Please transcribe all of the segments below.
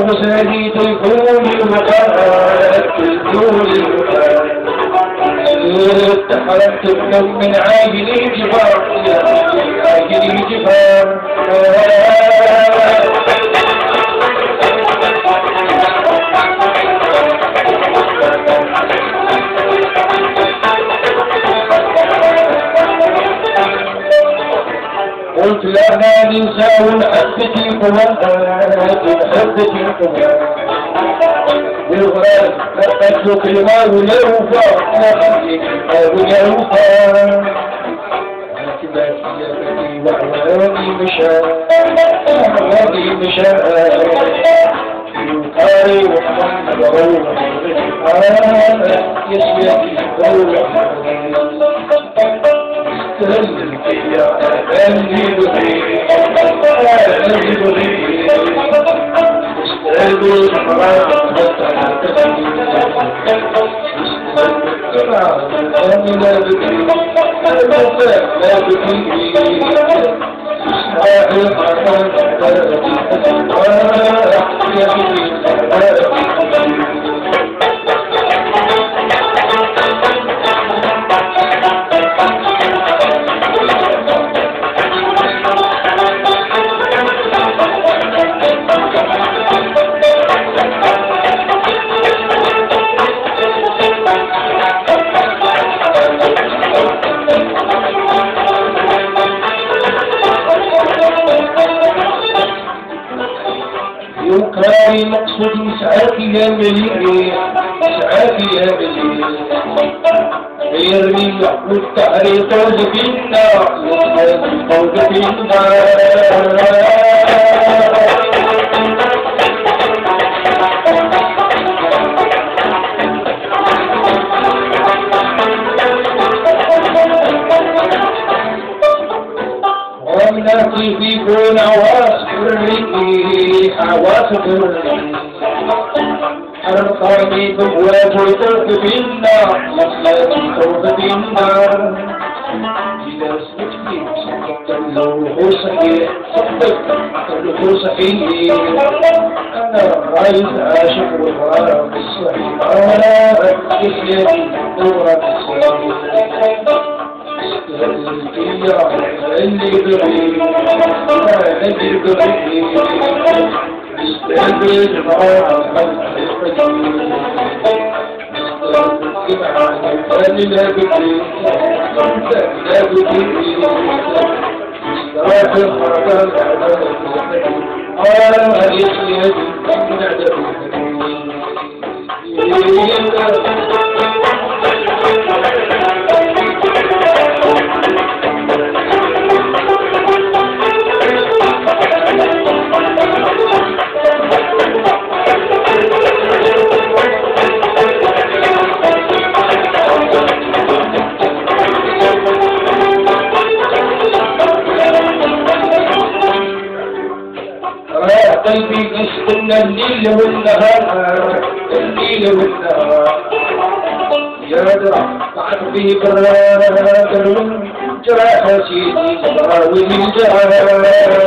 سيد الكون المقرر الكون المقرر تحركت بكم من عاجلي جفار عاجلي جفار قلت لا ننسى حبتي والغراب أتلك الماء يوفى عاتباتي وعواني مشاء يقاري وحمد روح يسيدي روح استهلك يا أهلي بغير يقاري مقصودي سعاك يا مليء سعاك يا مليء يرمي والتحريق فوز بالنار فوز بالنار ومناتي في كون عواصف الريح عواصف الريح حرقاني بابواب وترك بالنار مصلاتي بالنار إذا سمت فيك صدقت له صحيح صدقت له صحيح أنا رايد عاشق والغرام الصحيح يحيى الدورة الصحيح اللي بريء اللي بريء استقبل جماعة لا بدي لا بدي استراح الخطر على يسير من عدم قلبي يسكن الليل والنهار الليل والنهار يا درع طعن في برادر جراح سيدي براوي الجهار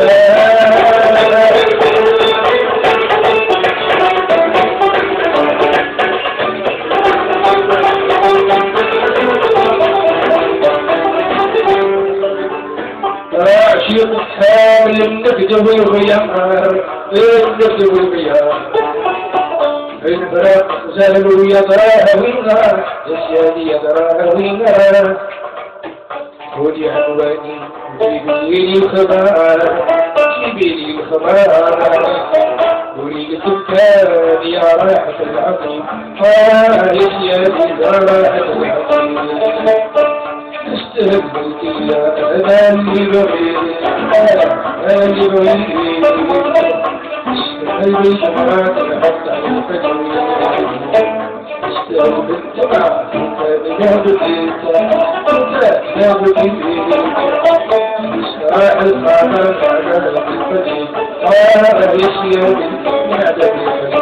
عشيق حامل النكد والغيار النكد والغيار الفراق زالوا يدراها وينار يسيادي يدراها وينار خذي عنواني جيبيلي الخبار جيبيلي الخبار ولي الدكان يا راحة العقل يسيادي يا راحة العقل استهبلت يا أهلي بغير أهلي بغير استهبلت معاك لحط على الفجر استهبلت معاك يا بغير يا بغير استراح الخامات على الفجر يسير من عدد